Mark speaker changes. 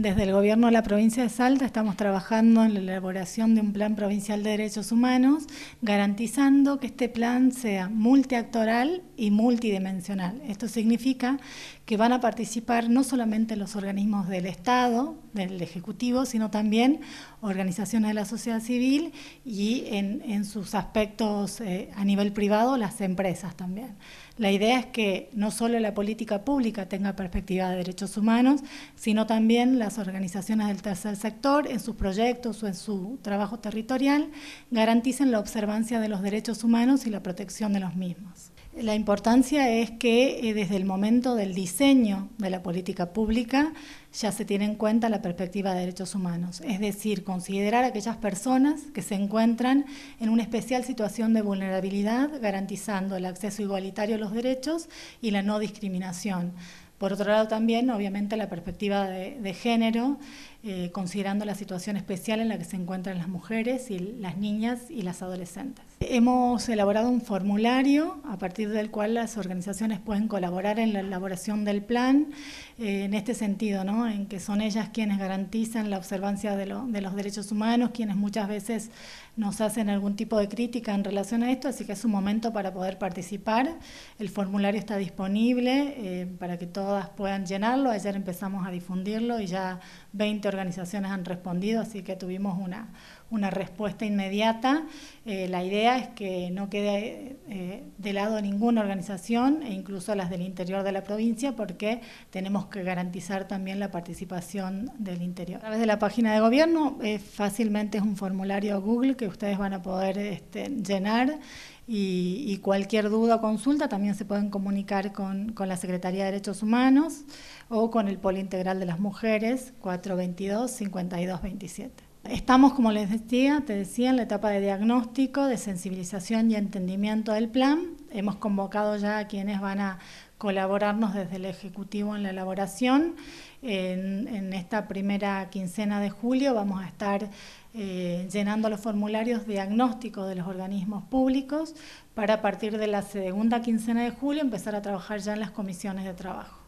Speaker 1: Desde el Gobierno de la provincia de Salta estamos trabajando en la elaboración de un plan provincial de derechos humanos, garantizando que este plan sea multiactoral y multidimensional. Esto significa que van a participar no solamente los organismos del Estado, del Ejecutivo, sino también organizaciones de la sociedad civil y en sus aspectos a nivel privado, las empresas también. La idea es que no solo la política pública tenga perspectiva de derechos humanos, sino también las organizaciones del tercer sector, en sus proyectos o en su trabajo territorial, garanticen la observancia de los derechos humanos y la protección de los mismos. La importancia es que desde el momento del diseño de la política pública ya se tiene en cuenta la perspectiva de derechos humanos, es decir, considerar a aquellas personas que se encuentran en una especial situación de vulnerabilidad, garantizando el acceso igualitario a los derechos y la no discriminación. Por otro lado también, obviamente, la perspectiva de género, considerando la situación especial en la que se encuentran las mujeres y las niñas y las adolescentes. Hemos elaborado un formulario a partir del cual las organizaciones pueden colaborar en la elaboración del plan, en este sentido, ¿no? En que son ellas quienes garantizan la observancia de los derechos humanos, quienes muchas veces nos hacen algún tipo de crítica en relación a esto, así que es un momento para poder participar. El formulario está disponible para que todas puedan llenarlo. Ayer empezamos a difundirlo y ya 20 organizaciones han respondido, así que tuvimos una respuesta inmediata. La idea es que no quede de lado ninguna organización, e incluso las del interior de la provincia, porque tenemos que garantizar también la participación del interior. A través de la página de gobierno, fácilmente es un formulario Google que ustedes van a poder llenar, y cualquier duda o consulta también se pueden comunicar con la Secretaría de Derechos Humanos o con el Polo Integral de las Mujeres 422-5227. Estamos, como te decía, en la etapa de diagnóstico, de sensibilización y entendimiento del plan. Hemos convocado ya a quienes van a colaborarnos desde el Ejecutivo en la elaboración. En esta primera quincena de julio vamos a estar llenando los formularios diagnósticos de los organismos públicos para, a partir de la segunda quincena de julio, empezar a trabajar ya en las comisiones de trabajo.